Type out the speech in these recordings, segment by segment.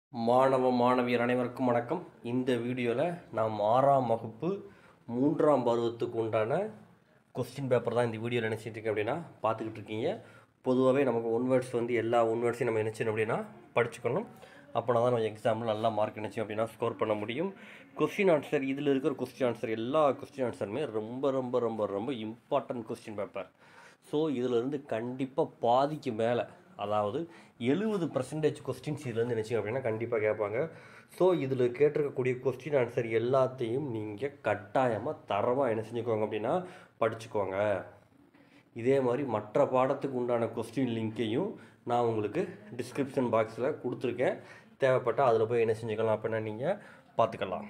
மாணவியர் அனைவருக்கும் வணக்கம். இந்த வீடியோவில் நாம் 6ஆம் வகுப்பு 3ஆம் பருவத்துக்கு உண்டான கொஸ்டின் பேப்பர் தான் இந்த வீடியோவில் நினச்சிட்டு இருக்கேன் அப்படின்னா பார்த்துக்கிட்டு இருக்கீங்க. பொதுவாகவே நமக்கு ஒன் வேர்ட்ஸ் எல்லா ஒன் வேர்ட்ஸையும் நம்ம நினச்சோம் அப்படின்னா படிச்சுக்கணும். அப்போனா தான் நம்ம எக்ஸாமில் நல்லா மார்க் நினச்சோம் அப்படின்னா ஸ்கோர் பண்ண முடியும். கொஸ்டின் ஆன்சர் இதில் இருக்கிற கொஸ்டின் ஆன்சர் எல்லா கொஸ்டின் ஆன்சருமே ரொம்ப ரொம்ப ரொம்ப ரொம்ப இம்பார்ட்டன்ட் கொஸ்டின் பேப்பர். ஸோ இதிலிருந்து கண்டிப்பாக பாதிக்கு மேலே, அதாவது 70% கொஸ்டின்ஸ் இதுலேருந்து நினச்சிங்க அப்படின்னா கண்டிப்பாக கேட்பாங்க. ஸோ இதில் கேட்டிருக்கக்கூடிய கொஸ்டின் ஆன்சர் எல்லாத்தையும் நீங்கள் கட்டாயமாக தரமாக என்ன செஞ்சுக்கோங்க அப்படின்னா படிச்சுக்கோங்க. இதே மாதிரி மற்ற பாடத்துக்கு உண்டான கொஸ்டின் லிங்க்கையும் நான் உங்களுக்கு டிஸ்கிரிப்ஷன் பாக்ஸில் கொடுத்துருக்கேன். தேவைப்பட்டால் அதில் போய் என்ன செஞ்சுக்கலாம் அப்படின்னா நீங்கள் பார்த்துக்கலாம்.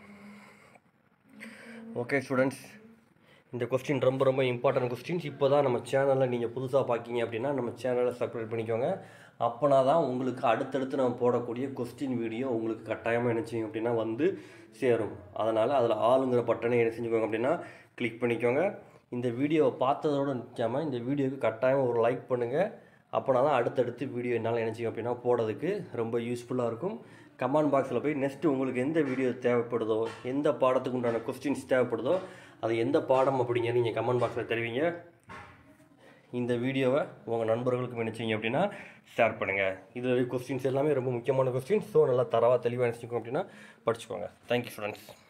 ஓகே ஸ்டூடெண்ட்ஸ், இந்த கொஸ்டின் ரொம்ப ரொம்ப இம்பார்ட்டன்ட் கொஸ்டின்ஸ். இப்போ தான் நம்ம சேனலில் நீங்கள் புதுசாக பார்க்கிங்க அப்படின்னா நம்ம சேனலை சப்ஸ்கிரைப் பண்ணிக்கோங்க. அப்போனா தான் உங்களுக்கு அடுத்தடுத்து நம்ம போடக்கூடிய கொஸ்டின் வீடியோ உங்களுக்கு கட்டாயமாக என்ன செய்யும் அப்படின்னா வந்து சேரும். அதனால் அதில் ஆளுங்கிற பட்டனை என்ன செஞ்சுக்கோங்க அப்படின்னா கிளிக் பண்ணிக்கோங்க. இந்த வீடியோவை பார்த்ததோடு நிற்காமல் இந்த வீடியோவுக்கு கட்டாயம் ஒரு லைக் பண்ணுங்கள். அப்போனா தான் அடுத்தடுத்து வீடியோ என்னால் என்ன செய்யும் அப்படின்னா போடுறதுக்கு ரொம்ப யூஸ்ஃபுல்லாக இருக்கும். கமெண்ட் பாக்ஸில் போய் நெக்ஸ்ட்டு உங்களுக்கு எந்த வீடியோ தேவைப்படுதோ, எந்த பாடத்துக்கு உண்டான கொஸ்டின்ஸ் தேவைப்படுதோ, அது எந்த பாடம் அப்படிங்கிற நீங்கள் கமெண்ட் பாக்ஸில் தெரிவிங்க. இந்த வீடியோவை உங்கள் நண்பர்களுக்கு நினச்சிங்க அப்படின்னா ஷேர் பண்ணுங்கள். இதில் கொஸ்டின்ஸ் எல்லாமே ரொம்ப முக்கியமான கொஸ்டின்ஸ். ஸோ நல்லா தரவாக தெளிவாக நினச்சிக்கோங்க அப்படின்னா படிச்சுக்கோங்க. Thank you students.